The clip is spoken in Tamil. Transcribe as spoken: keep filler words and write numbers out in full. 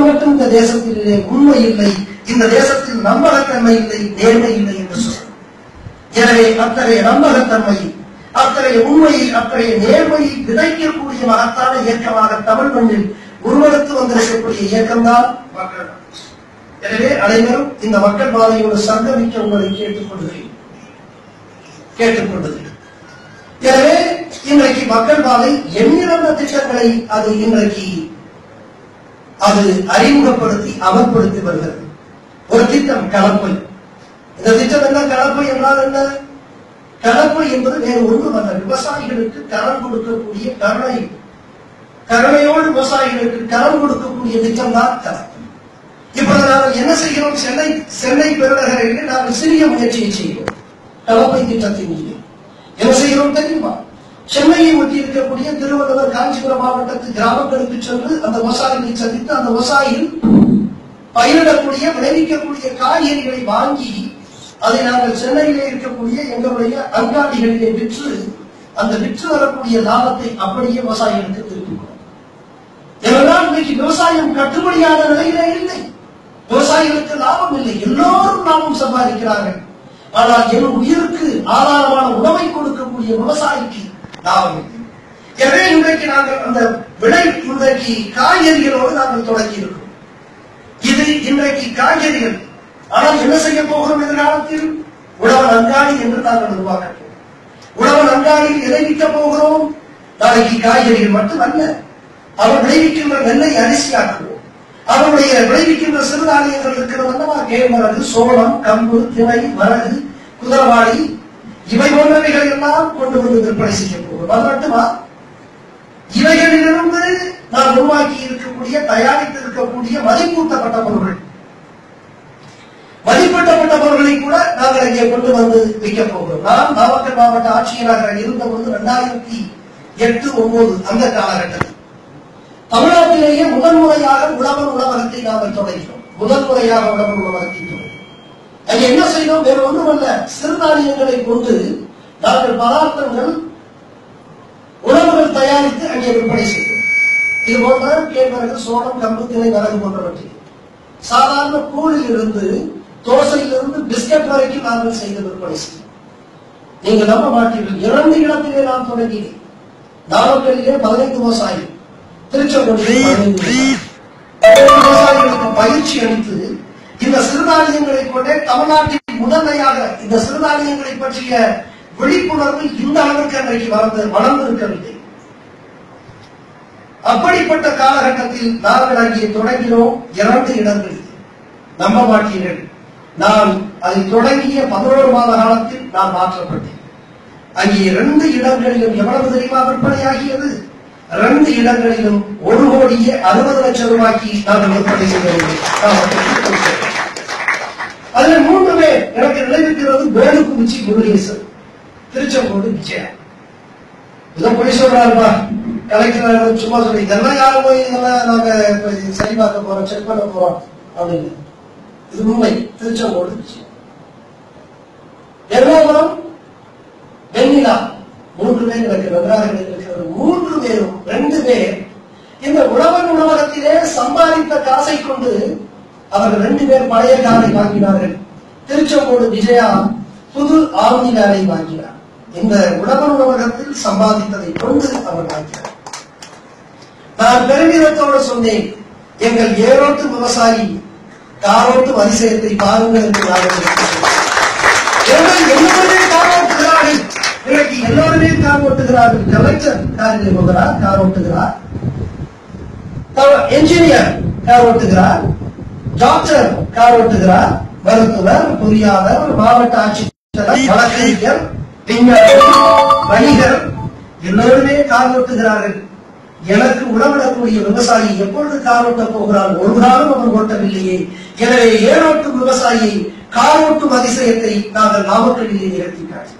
மட்டும் இந்த தேசத்திலே உண்மை இல்லை, இந்த தேசத்தில் நம்பகத்தன்மை இல்லை, நேர்மை இல்லை என்று சொல்லும். எனவே அத்தகைய நம்பகத்தன்மை, அத்தகைய உண்மையை, அத்தகைய நேர்மையை விதைக்கக்கூடிய மகத்தான இயக்கமாக தமிழ் மண்ணில் உருவெடுத்து வந்திருக்கக்கூடிய இயக்கம்தான் மக்கள். எனவே அனைவரும் இந்த மக்கள் பாதையோடு சங்கமிக்க உங்களை கேட்டுக்கொள்கிறேன் கேட்டுக்கொள்கிறேன் எனவே இன்றைக்கு மக்கள் பாதை எண்ணிறந்த திட்டங்களை அது இன்றைக்கு அது அறிமுகப்படுத்தி அமல்படுத்தி வருகிறது. ஒரு திட்டம் கலப்பை. இந்த திட்டம் என்ன? கலப்பை என்றால் என்ன? கலப்பை என்பது வேறு ஒன்றுமல்ல, விவசாயிகளுக்கு கடன் கொடுக்கக்கூடிய கருணை, கருணையோடு விவசாயிகளுக்கு கடன் கொடுக்கக்கூடிய திட்டம் தான் கலப்பை. இப்பொழுது நாங்கள் என்ன செய்கிறோம்? சென்னை சென்னை பெருநகரில் நாங்கள் சிறிய முயற்சியை செய்கிறோம். கலப்பை திட்டத்தின் மீது என்ன செய்கிறோம் தெரியுமா? சென்னையை ஒட்டி இருக்கக்கூடிய திருவள்ளுவர் காஞ்சிபுரம் மாவட்டத்து கிராமங்களுக்கு சென்று அந்த விவசாயிகளை சந்தித்து அந்த விவசாயிகள் பயிரிடக்கூடிய விளைவிக்கக்கூடிய காய்கறிகளை வாங்கி அதை நாங்கள் சென்னையிலே இருக்கக்கூடிய எங்களுடைய அங்காடிகளிலே விற்று அந்த விற்று வரக்கூடிய லாபத்தை அப்படியே விவசாயிகளுக்கு திருப்பிக்கிறோம். ஏனென்றால் இன்னைக்கு விவசாயம் கட்டுப்படியான நிலையிலே இல்லை, விவசாயிகளுக்கு லாபம் இல்லை, எல்லோரும் லாபம் சம்பாதிக்கிறார்கள். ஆனால் என் உயிருக்கு ஆதாரமான உணவை கொடுக்கக்கூடிய விவசாயிக்கு லாபம் இல்லை. எனவே இன்றைக்கு நாங்கள் அந்த விளை இன்றைக்கு காய்கறிகளோடு நாங்கள் தொடங்கி இருக்கிறோம். இது இன்றைக்கு காய்கறிகள். ஆனால் என்ன செய்ய போகிறோம் எதிர்காலத்தில்? உழவன் அங்காடி என்று நாங்கள் உருவாக்க போகிறோம். உழவன் அங்காடியில் எதை விற்க போகிறோம்? நாளைக்கு காய்கறிகள் மட்டுமல்ல, அவர் விளைவிக்கின்ற நெல்லை அரிசியாக்குவோம். அவருடைய விளைவிக்கின்ற சிறுதானியங்கள் இருக்கிறது அல்லவா, கேழ்வரகு, சோளம், கம்பு, திணை, வரகு, குதிரவாளி, இவை போன்றவைகள் எல்லாம் கொண்டு வந்து விற்பனை செய்ய போகிறோம். அது மட்டுமா? இவைகளிலிருந்து நாம் உருவாக்கி இருக்கக்கூடிய தயாரித்து இருக்கக்கூடிய மதிப்பூட்டப்பட்ட பொருட்கள், மதிப்பூட்டப்பட்ட பொருட்களை கூட நாங்கள் இங்கே கொண்டு வந்து விற்க போகிறோம். நான் நாமக்கல் மாவட்ட ஆட்சியராக இருந்தபோது இரண்டாயிரத்தி எட்டு ஒன்பது அந்த காலகட்டத்தில் தமிழ்நாட்டிலேயே முதல் முறையாக உழவர் உணவகத்தை நாங்கள் தொடங்கினோம். முதல் முறையாக உழவர் உணவகத்தை தொடங்கினோம். அங்கே என்ன செய்தோம்? வேறு ஒன்றுமல்ல, சிறுதானியங்களை கொண்டு நாங்கள் பதார்த்தங்கள், உணவுகள் தயாரித்து அங்கே விற்பனை செய்தோம். இது போன்ற கேழ்வரகு, சோளம், கம்பு, திணை, வரகு போன்றவற்றை சாதாரண கூழில் இருந்து தோசையிலிருந்து பிஸ்கட் வரைக்கும் நாங்கள் செய்து விற்பனை செய்தோம். நீங்கள் நம்ப மாட்டீர்கள், இரண்டு இடத்திலே நாம் தொடங்கினேன். நாமக்கல்லிலே பதினைந்து விவசாயி, திருச்செங்கோட்டிலே பதினைந்து விவசாயிகளுக்கு பயிற்சி அளித்து இந்த சிறுதானியங்களை கொண்டே தமிழ்நாட்டில் முதன்மையாக இந்த சிறுதானியங்களை பற்றிய விழிப்புணர்வு இந்த அளவிற்கு அன்றைக்கு வளர்ந்து வளர்ந்திருக்கவில்லை. அப்படிப்பட்ட காலகட்டத்தில் நாங்கள் அங்கே தொடங்கினோம். இரண்டு இடங்களில் நம்ப மாட்டீர்கள், நான் அதை தொடங்கிய பதினோரு மாத காலத்தில் நான் மாற்றப்பட்டேன். அங்கே இரண்டு இடங்களிலும் எவ்வளவு தெரியுமா விற்பனையாகியது? இரண்டு இடங்களிலும் ஒரு கோடியே அறுபது லட்சம் ரூபாய்க்கு நாங்கள் விற்பனை செய்தோம். அதுல மூன்று பேர் எனக்கு நிலைவிக்கிறது. வேலுக்குறிச்சி முருகேசன், திருச்செங்கோடு விஜயா. இதை போய் சொல்றாருப்பா கலெக்டர், சும்மா சொல்லி இதெல்லாம் யாரும் போய் இதெல்லாம் நாங்க சரி பார்க்க போறோம், செக் பண்ண போறோம் அப்படின்னு. இது உண்மை. திருச்செங்கோடு விஜயா. எர்ணாகுளம் வெண்ணிலா, மூன்று பேர் எனக்கு நன்றாக இருக்கிறது. மூன்று பேரும் ரெண்டு பேர் இந்த உழவன் உணவகத்திலே சம்பாதித்த காசை கொண்டு அவர்கள் ரெண்டு பேர் பழைய காரை வாங்கினார்கள். திருச்செங்கோடு விஜயா புது ஆம்னி காரை வாங்கினார். இந்த உழவன் உணவகத்தில் சம்பாதித்ததை கொண்டு அவர் வாங்கினார். நான் பெருமிதத்தோடு சொன்னேன், எங்கள் ஏரோட்டு விவசாயி காரோட்டு அதிசயத்தை பாருங்கள் என்று எல்லோருமே கார் ஓட்டுகிறார்கள். இன்றைக்கு எல்லோருமே கார் ஓட்டுகிறார்கள். கலெக்டர் காரில் போகிறார், கார் ஓட்டுகிறார். என்ஜினியர் கார் ஓட்டுகிறார், டாக்டர் கார் ஓட்டுகிறார், மருத்துவர், பொறியாளர், மாவட்ட ஆட்சியர், வழக்கறிஞர், விஞ்ஞானி, வணிகர் எல்லோருமே கார் ஓட்டுகிறார்கள். எனக்கு உணவிடக்கூடிய விவசாயி எப்பொழுது கார் ஓட்டப் போகிறார்? ஒரு நாளும் அவர் ஓட்டவில்லையே. எனவே ஏரோட்டும் விவசாயியை காரோட்டும் அதிசயத்தை நாங்கள் நாமக்கல்லிலே நிகழ்த்தினார்.